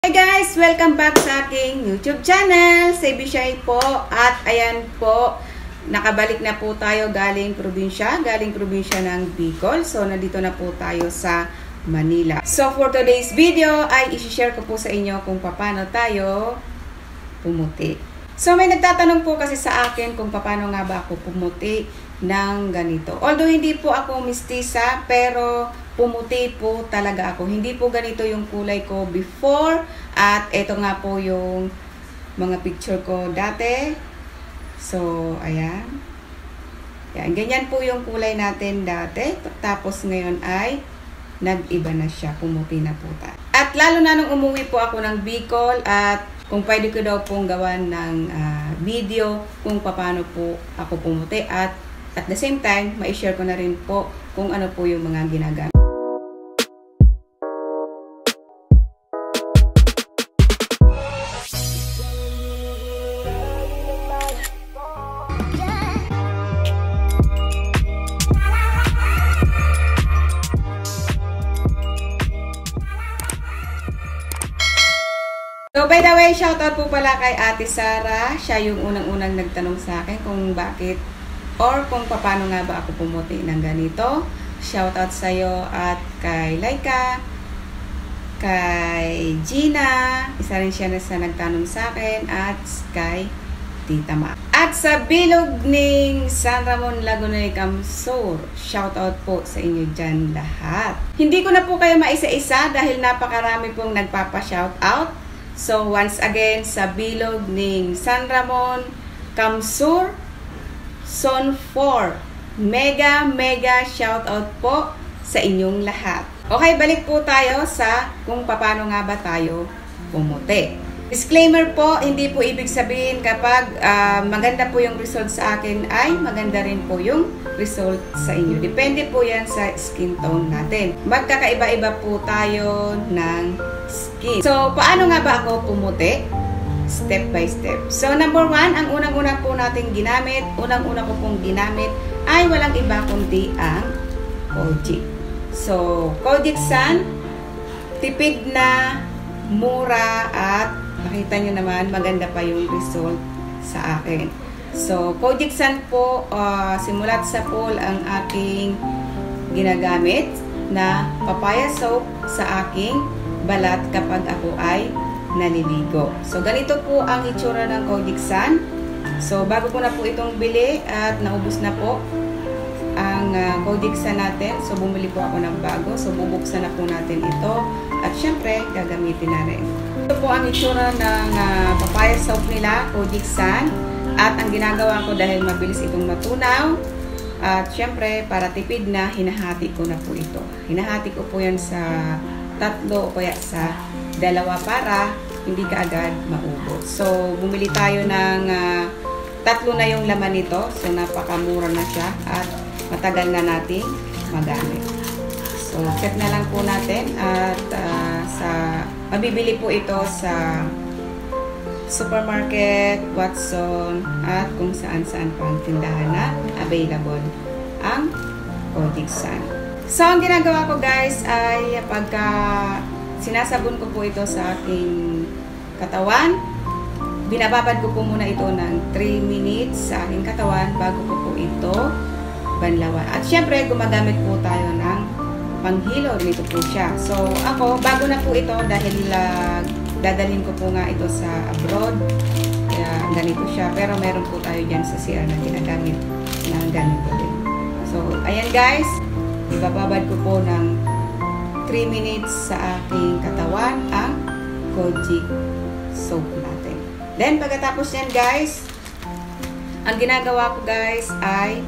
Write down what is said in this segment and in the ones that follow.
Hey guys! Welcome back sa aking YouTube channel. Sebi Shay po. At ayan po, nakabalik na po tayo galing probinsya ng Bicol. So, nandito na po tayo sa Manila. So, for today's video ay isi-share ko po sa inyo kung paano tayo pumuti. So, may nagtatanong po kasi sa akin kung paano nga ba ako pumuti ng ganito. Although hindi po ako mistisa, pero pumuti po talaga ako. Hindi po ganito yung kulay ko before. At ito nga po yung mga picture ko dati. So, ayan. Yan, ganyan po yung kulay natin dati. Tapos ngayon ay nag-iba na siya. Pumuti na po tayo. At lalo na nung umuwi po ako ng Bicol at kung pwede ko daw pong gawan ng video kung paano po ako pumuti. At the same time, ma-share ko na rin po kung ano po yung mga ginagamit. So, by the way, shoutout po pala kay Ate Sara. Siya yung unang-unang nagtanong sa akin kung bakit or kung paano nga ba ako pumuti ng ganito. Shoutout sa'yo at kay Laika, kay Gina, isa rin siya na sa nagtanong sa akin, at kay Tita Ma. At sa bilog ng San Ramon, Laguna, Camsur, shoutout po sa inyo dyan lahat. Hindi ko na po kayo maisa-isa dahil napakarami pong nagpapa-shoutout. So, once again, sa bilog ng San Ramon, Camsur, Zone 4, mega shoutout po sa inyong lahat. Okay, balik po tayo sa kung paano nga ba tayo pumuti. Disclaimer po, hindi po ibig sabihin kapag maganda po yung result sa akin ay maganda rin po yung result sa inyo. Depende po yan sa skin tone natin. Magkakaiba-iba po tayo ng skin. So, paano nga ba ako pumuti? Step by step. So, number 1, ang unang-una po natin ginamit, unang-una ko pong ginamit ay walang iba kundi ang Kojic. So, Kojic Sun, tipid na, mura, at makita nyo naman, maganda pa yung result sa akin. So, Kojic Sun po, simulat sa pool ang aking ginagamit na papaya soap sa aking balat kapag ako ay naliligo. So, ganito po ang itsura ng Kojic Sun. So, bago ko na po itong bili at naubos na po ang Kojic Sun natin. So, bumili po ako ng bago. So, bubuksan na po natin ito. At syempre, gagamitin na rin. Ito po ang itsura ng papaya soap nila, Kojic Sun. At ang ginagawa ko dahil mabilis itong matunaw. At syempre, para tipid na, hinahati ko na po ito. Hinahati ko po yan sa 3 o kaya sa 2 para hindi ka agad maubos. So, bumili tayo ng 3 na yung laman nito. So, napakamura na siya at matagal na nating magamit. So, check na lang po natin at mabibili po ito sa supermarket, Watson, at kung saan-saan pang tindahan na available ang Kojic Sun. So, ang ginagawa ko guys ay pagka sinasabon ko po ito sa aking katawan, binababad ko po muna ito ng 3 minutes sa aking katawan bago ko po ito banlawan. At syempre, gumagamit po tayo ng panghilo. Dito po siya. So, ako, bago na po ito dahil dadalhin ko po nga ito sa abroad. Kaya ganito siya. Pero meron po tayo dyan sa CR na ginagamit na ganito din. So, ayan guys. Ibababad ko po ng 3 minutes sa aking katawan ang Kojic soap natin. Then, pagkatapos yan guys, ang ginagawa ko guys ay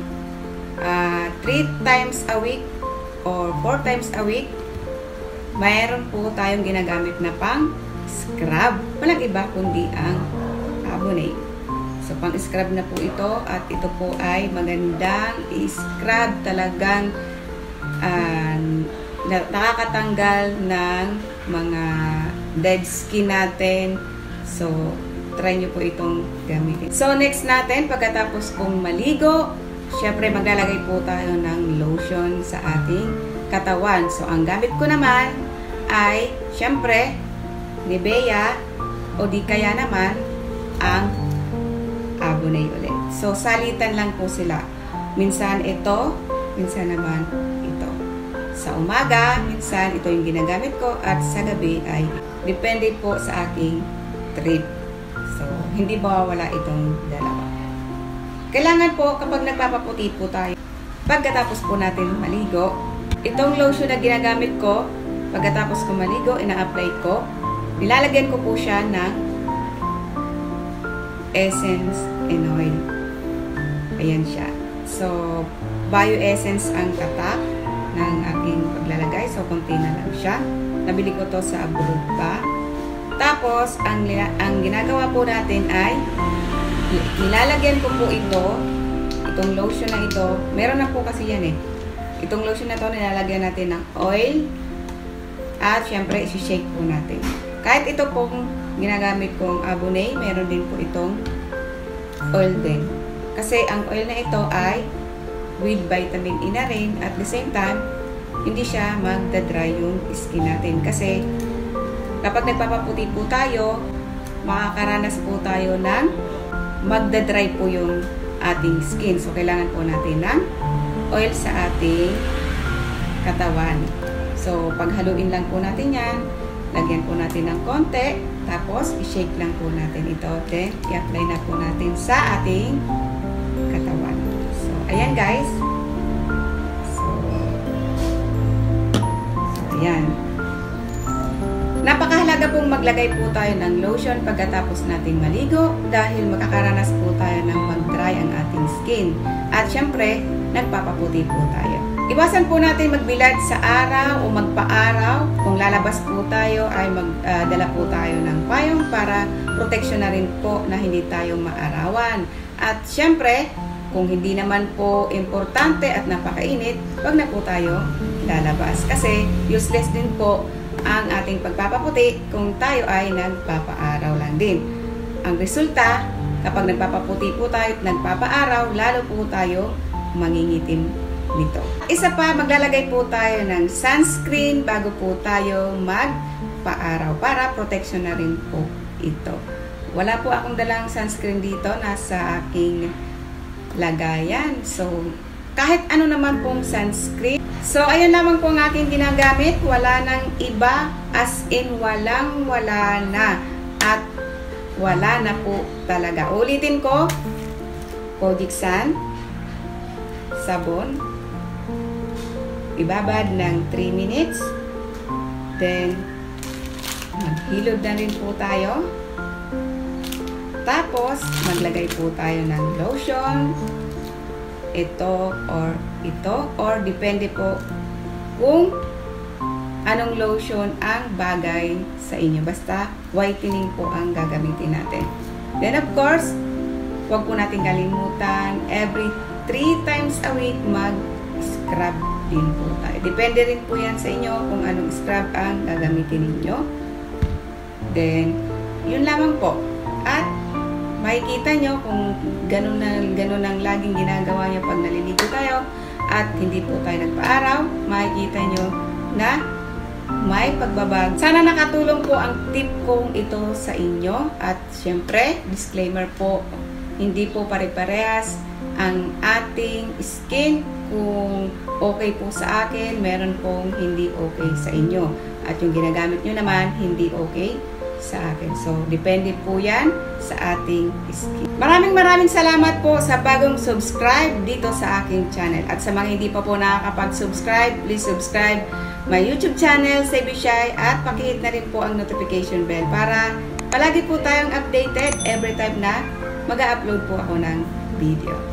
3 times a week or 4 times a week, mayroon po tayong ginagamit na pang scrub. Walang iba kundi ang Abonate. So, pang scrub na po ito at ito po ay magandang i-scrub, talagang nakakatanggal ng mga dead skin natin. So, try nyo po itong gamitin. So, next natin, pagkatapos kong maligo, syempre maglalagay po tayo ng lotion sa ating katawan. So, ang gamit ko naman ay, syempre, Nivea, o di kaya naman ang Abonay ulit. So, salitan lang po sila. Minsan ito, minsan naman ito. Sa umaga, minsan ito yung ginagamit ko, at sa gabi ay depende po sa aking trip. So, hindi mawawala itong dalawa. Kailangan po kapag nagpapaputi po tayo, pagkatapos po natin maligo, itong lotion na ginagamit ko, pagkatapos ko maligo, ina-apply ko, nilalagyan ko po siya ng essence and oil. Ayan siya. So, Bio Essence ang tatak ng aking paglalagay. So, konti na lang siya. Nabili ko to sa abroad pa. Tapos, ang ginagawa po natin ay nilalagyan ko po itong lotion na ito. Meron na po kasi yan eh. Itong lotion na to, nilalagyan natin ng oil. At, syempre, isi-shake po natin. Kahit ito pong ginagamit kong Abonay, meron din po itong oil din. Kasi ang oil na ito ay with vitamin E na rin. At the same time, hindi siya magdadry yung skin natin. Kasi kapag nagpapaputi po tayo, makakaranas po tayo ng magdadry po yung ating skin. So, kailangan po natin ng oil sa ating katawan. So, paghaluin lang po natin yan. Lagyan po natin ng konti. Tapos, i-shake lang po natin ito. Then, i-apply na po natin sa ating katawan. So, ayan guys. So ayan. Napakahalaga pong maglagay po tayo ng lotion pagkatapos nating maligo dahil makakaranas po tayo ng mag-dry ang ating skin. At syempre, nagpapaputi po tayo. Iwasan po natin magbilad sa araw o magpa-araw. Kung lalabas po tayo ay magdala po tayo ng payong para protection na rin po na hindi tayo maarawan. At syempre, kung hindi naman po importante at napakainit, wag na po tayo lalabas. Kasi useless din po ang ating pagpapaputi kung tayo ay nagpapaaraw lang din. Ang resulta, kapag nagpapaputi po tayo at nagpapaaraw, lalo po tayo mangingitim nito. Isa pa, maglalagay po tayo ng sunscreen bago po tayo magpaaraw para protection na rin po ito. Wala po akong dalang sunscreen dito, nasa aking lagayan. So, kahit ano naman pong sunscreen. So, ayun lamang po ang aking ginagamit. Wala nang iba, as in wala na. At wala na po talaga. Ulitin ko, Kojic Sand, sabon, ibabad ng 3 minutes. Then, maghilod na rin po tayo. Tapos, maglagay po tayo ng lotion. Ito or depende po kung anong lotion ang bagay sa inyo. Basta, whitening po ang gagamitin natin. Then, of course, huwag po natin kalimutan, every 3 times a week, mag-scrub din po tayo. Depende rin po yan sa inyo kung anong scrub ang gagamitin ninyo. Then, yun lamang po. At, makikita nyo kung ganun ang laging ginagawa nyo pag naliligo tayo at hindi po tayo nagpa-araw, makikita nyo na may pagbabago. Sana nakatulong po ang tip kong ito sa inyo. At syempre, disclaimer po, hindi po pare-parehas ang ating skin. Kung okay po sa akin, meron pong hindi okay sa inyo. At yung ginagamit nyo naman, hindi okay sa akin. So, depende po yan sa ating skin. Maraming salamat po sa bagong subscribe dito sa aking channel. At sa mga hindi pa po nakakapag-subscribe, please subscribe my YouTube channel, Sebi Shy, at pakihit na rin po ang notification bell para palagi po tayong updated every time na mag-upload po ako ng video.